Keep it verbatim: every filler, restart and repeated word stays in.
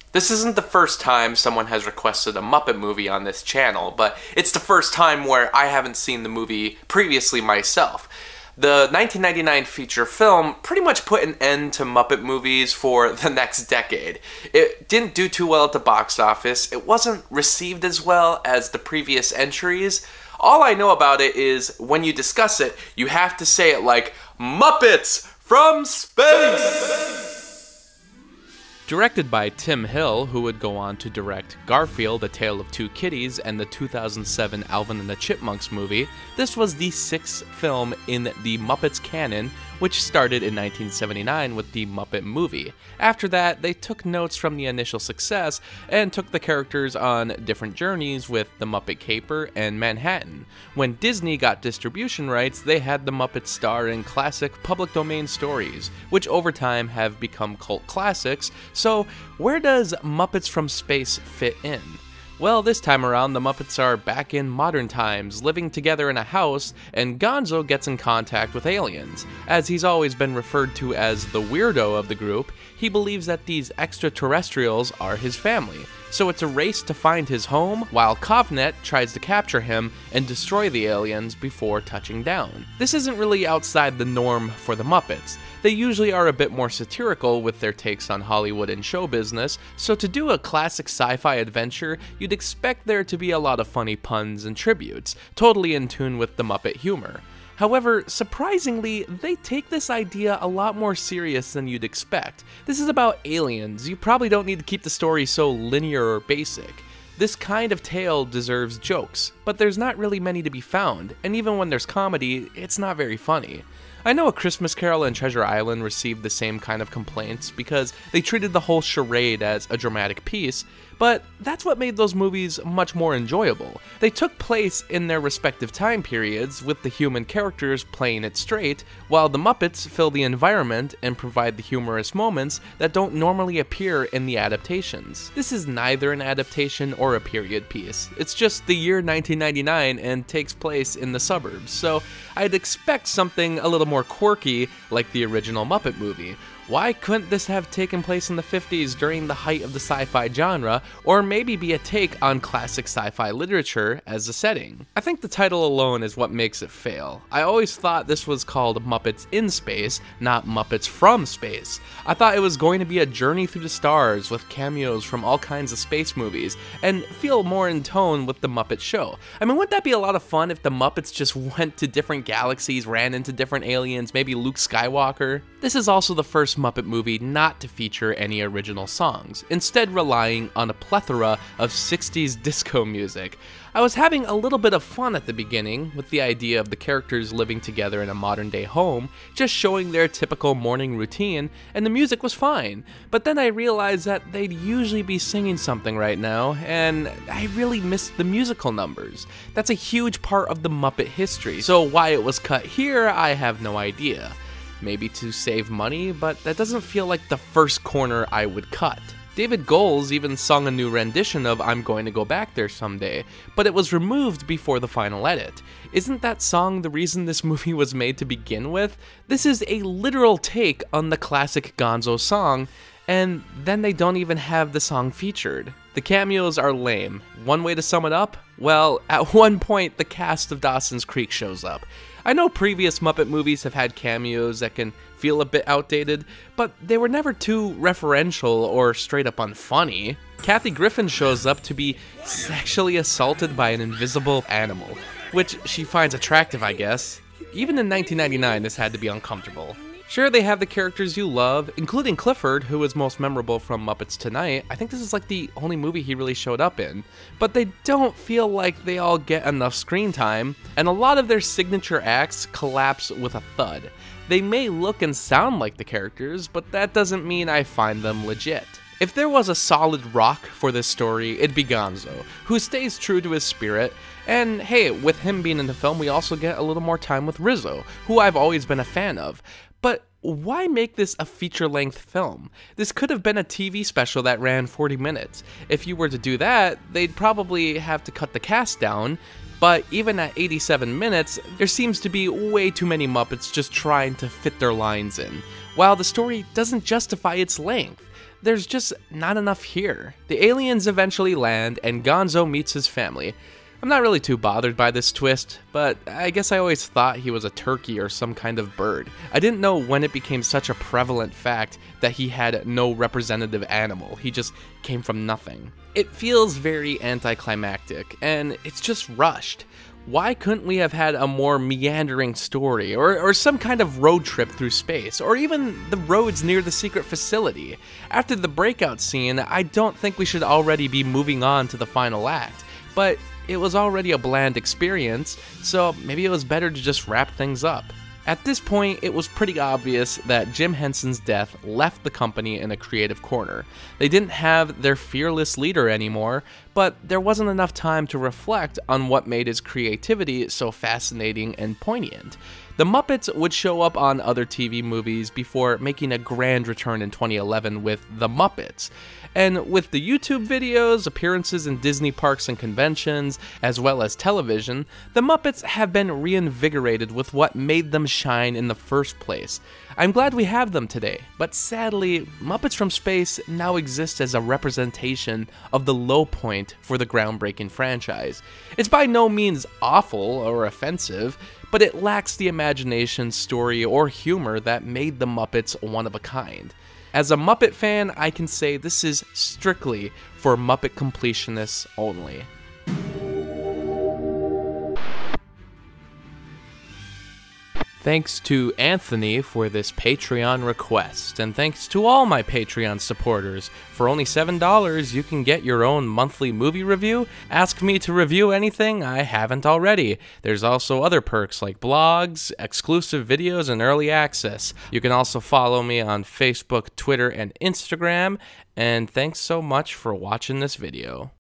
This isn't the first time someone has requested a Muppet movie on this channel, but it's the first time where I haven't seen the movie previously myself. The nineteen ninety-nine feature film pretty much put an end to Muppet movies for the next decade. It didn't do too well at the box office, it wasn't received as well as the previous entries. All I know about it is, when you discuss it, you have to say it like, Muppets from Space! Directed by Tim Hill, who would go on to direct Garfield, A Tale of Two Kitties, and the two thousand seven Alvin and the Chipmunks movie, this was the sixth film in the Muppets canon, which started in nineteen seventy-nine with the Muppet movie. After that, they took notes from the initial success and took the characters on different journeys with The Muppet Caper and Manhattan. When Disney got distribution rights, they had the Muppets star in classic public domain stories, which over time have become cult classics. So, where does Muppets from Space fit in? Well, this time around, the Muppets are back in modern times, living together in a house, and Gonzo gets in contact with aliens. As he's always been referred to as the weirdo of the group, he believes that these extraterrestrials are his family. So it's a race to find his home, while Kovnet tries to capture him and destroy the aliens before touching down. This isn't really outside the norm for the Muppets. They usually are a bit more satirical with their takes on Hollywood and show business, so to do a classic sci-fi adventure, you'd expect there to be a lot of funny puns and tributes, totally in tune with the Muppet humor. However, surprisingly, they take this idea a lot more serious than you'd expect. This is about aliens. You probably don't need to keep the story so linear or basic. This kind of tale deserves jokes, but there's not really many to be found, and even when there's comedy, it's not very funny. I know A Christmas Carol and Treasure Island received the same kind of complaints because they treated the whole charade as a dramatic piece, but that's what made those movies much more enjoyable. They took place in their respective time periods, with the human characters playing it straight, while the Muppets fill the environment and provide the humorous moments that don't normally appear in the adaptations. This is neither an adaptation or a period piece. It's just the year nineteen ninety-nine and takes place in the suburbs, so I'd expect something a little more quirky like the original Muppet movie. Why couldn't this have taken place in the fifties during the height of the sci-fi genre, or maybe be a take on classic sci-fi literature as a setting? I think the title alone is what makes it fail. I always thought this was called Muppets in Space, not Muppets from Space. I thought it was going to be a journey through the stars with cameos from all kinds of space movies, and feel more in tone with the Muppet Show. I mean, wouldn't that be a lot of fun if the Muppets just went to different galaxies, ran into different aliens, maybe Luke Skywalker? This is also the first Muppet movie not to feature any original songs, instead relying on a plethora of sixties disco music. I was having a little bit of fun at the beginning with the idea of the characters living together in a modern day home, just showing their typical morning routine, and the music was fine. But then I realized that they'd usually be singing something right now, and I really missed the musical numbers. That's a huge part of the Muppet history, so why it was cut here, I have no idea. Maybe to save money, but that doesn't feel like the first corner I would cut. David Goelz even sung a new rendition of I'm Going to Go Back There Someday, but it was removed before the final edit. Isn't that song the reason this movie was made to begin with? This is a literal take on the classic Gonzo song, and then they don't even have the song featured. The cameos are lame. One way to sum it up? Well, at one point the cast of Dawson's Creek shows up. I know previous Muppet movies have had cameos that can feel a bit outdated, but they were never too referential or straight up unfunny. Kathy Griffin shows up to be sexually assaulted by an invisible animal, which she finds attractive, I guess. Even in nineteen ninety-nine, this had to be uncomfortable. Sure, they have the characters you love, including Clifford, who is most memorable from Muppets Tonight. I think this is like the only movie he really showed up in. But they don't feel like they all get enough screen time, and a lot of their signature acts collapse with a thud. They may look and sound like the characters, but that doesn't mean I find them legit. If there was a solid rock for this story, it'd be Gonzo, who stays true to his spirit, and hey, with him being in the film, we also get a little more time with Rizzo, who I've always been a fan of. But why make this a feature-length film? This could have been a T V special that ran forty minutes. If you were to do that, they'd probably have to cut the cast down, but even at eighty-seven minutes, there seems to be way too many Muppets just trying to fit their lines in, while the story doesn't justify its length. there's just not enough here. The aliens eventually land, and Gonzo meets his family. I'm not really too bothered by this twist, but I guess I always thought he was a turkey or some kind of bird. I didn't know when it became such a prevalent fact that he had no representative animal. He just came from nothing. It feels very anticlimactic, and it's just rushed. Why couldn't we have had a more meandering story, or, or some kind of road trip through space, or even the roads near the secret facility? After the breakout scene, I don't think we should already be moving on to the final act, but it was already a bland experience, so maybe it was better to just wrap things up. At this point, it was pretty obvious that Jim Henson's death left the company in a creative corner. They didn't have their fearless leader anymore, but there wasn't enough time to reflect on what made his creativity so fascinating and poignant. The Muppets would show up on other T V movies before making a grand return in twenty eleven with The Muppets. And with the YouTube videos, appearances in Disney parks and conventions, as well as television, the Muppets have been reinvigorated with what made them shine in the first place. I'm glad we have them today, but sadly, Muppets from Space now exists as a representation of the low point for the groundbreaking franchise. It's by no means awful or offensive, but it lacks the imagination, story, or humor that made the Muppets one of a kind. As a Muppet fan, I can say this is strictly for Muppet completionists only. Thanks to Anthony for this Patreon request, and thanks to all my Patreon supporters. For only seven dollars, you can get your own monthly movie review. Ask me to review anything I haven't already. There's also other perks like blogs, exclusive videos, and early access. You can also follow me on Facebook, Twitter, and Instagram, and thanks so much for watching this video.